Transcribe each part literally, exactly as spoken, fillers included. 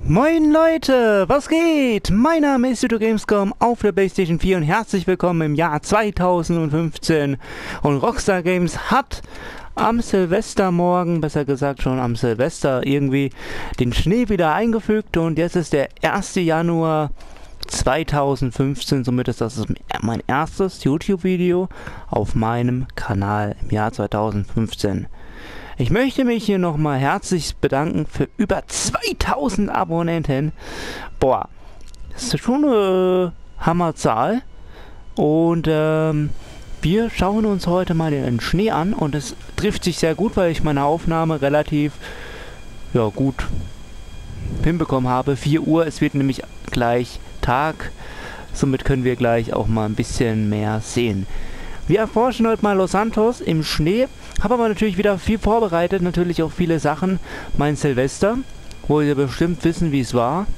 Moin Leute, was geht? Mein Name ist Judo Gamescom auf der PlayStation vier und herzlich willkommen im Jahr zweitausendfünfzehn. Und Rockstar Games hat am Silvestermorgen, besser gesagt schon am Silvester irgendwie, den Schnee wieder eingefügt und jetzt ist der erste Januar zweitausendfünfzehn, somit ist das mein erstes YouTube-Video auf meinem Kanal im Jahr zweitausendfünfzehn. Ich möchte mich hier nochmal herzlich bedanken für über zweitausend Abonnenten. Boah, das ist schon eine Hammerzahl. Und ähm, wir schauen uns heute mal den Schnee an. Und es trifft sich sehr gut, weil ich meine Aufnahme relativ ja, gut hinbekommen habe. vier Uhr, es wird nämlich gleich Tag. Somit können wir gleich auch mal ein bisschen mehr sehen. Wir erforschen heute mal Los Santos im Schnee. Habe aber natürlich wieder viel vorbereitet, natürlich auch viele Sachen. Mein Silvester, wo ihr bestimmt wissen, wie es war.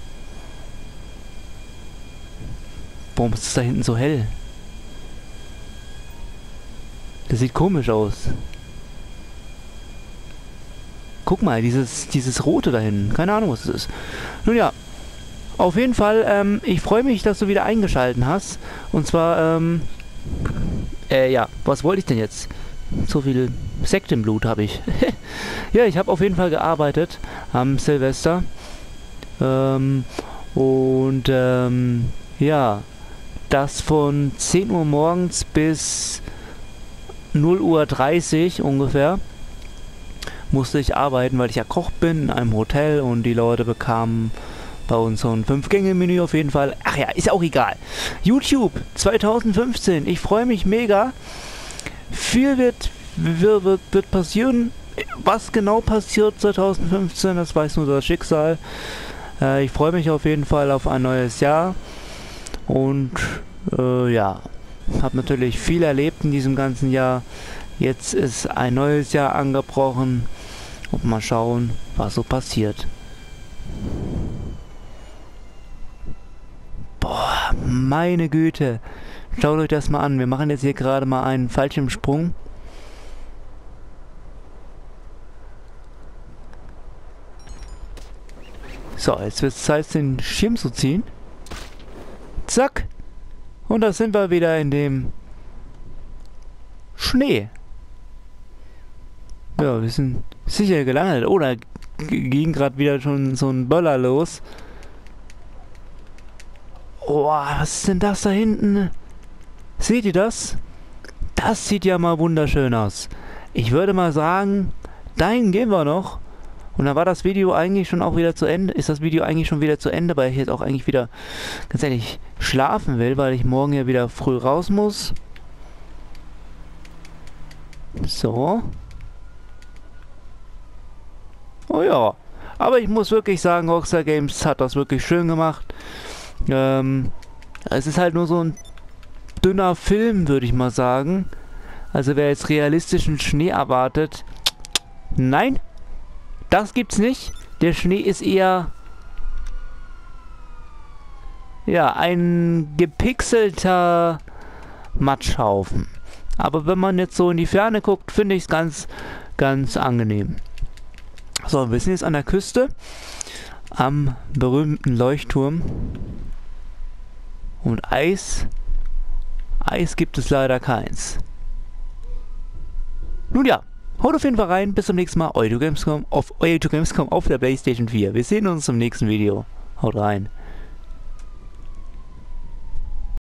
Warum ist es da hinten so hell? Das sieht komisch aus. Guck mal, dieses, dieses Rote da hinten. Keine Ahnung, was es ist. Nun ja, auf jeden Fall, ähm, ich freue mich, dass du wieder eingeschaltet hast. Und zwar, ähm, äh, ja, was wollte ich denn jetzt? So viel Sekt im Blut habe ich. Ja, ich habe auf jeden Fall gearbeitet am Silvester. Ähm, und ähm, ja, das von zehn Uhr morgens bis null Uhr dreißig ungefähr musste ich arbeiten, weil ich ja Koch bin in einem Hotel und die Leute bekamen bei uns so ein fünf Gänge Menü auf jeden Fall. Ach ja, ist auch egal. YouTube zweitausendfünfzehn, ich freue mich mega. Viel wird, wird, wird passieren. Was genau passiert zweitausendfünfzehn, das weiß nur das Schicksal. Äh, ich freue mich auf jeden Fall auf ein neues Jahr. Und äh, ja, habe natürlich viel erlebt in diesem ganzen Jahr. Jetzt ist ein neues Jahr angebrochen. Und mal schauen, was so passiert. Boah, meine Güte. Schaut euch das mal an. Wir machen jetzt hier gerade mal einen Fallschirmsprung. So, jetzt wird es Zeit, den Schirm zu ziehen. Zack. Und da sind wir wieder in dem Schnee. Ja, wir sind sicher gelandet. Oh, da ging gerade wieder schon so ein Böller los. Oh, was ist denn das da hinten? Seht ihr das? Das sieht ja mal wunderschön aus. Ich würde mal sagen, dahin gehen wir noch. Und dann war das Video eigentlich schon auch wieder zu Ende. Ist das Video eigentlich schon wieder zu Ende, weil ich jetzt auch eigentlich wieder, ganz ehrlich, schlafen will, weil ich morgen ja wieder früh raus muss. So. Oh ja. Aber ich muss wirklich sagen, Rockstar Games hat das wirklich schön gemacht. Ähm, es ist halt nur so ein dünner Film, würde ich mal sagen. Also wer jetzt realistischen Schnee erwartet, nein, das gibt's nicht. Der Schnee ist eher ja ein gepixelter Matschhaufen. Aber wenn man jetzt so in die Ferne guckt, finde ich es ganz, ganz angenehm. So, wir sind jetzt an der Küste, am berühmten Leuchtturm. Und Eis, Eis gibt es leider keins. Nun ja, haut auf jeden Fall rein, bis zum nächsten Mal, euer Gamescom auf, euer Gamescom auf der PlayStation vier. Wir sehen uns im nächsten Video. Haut rein.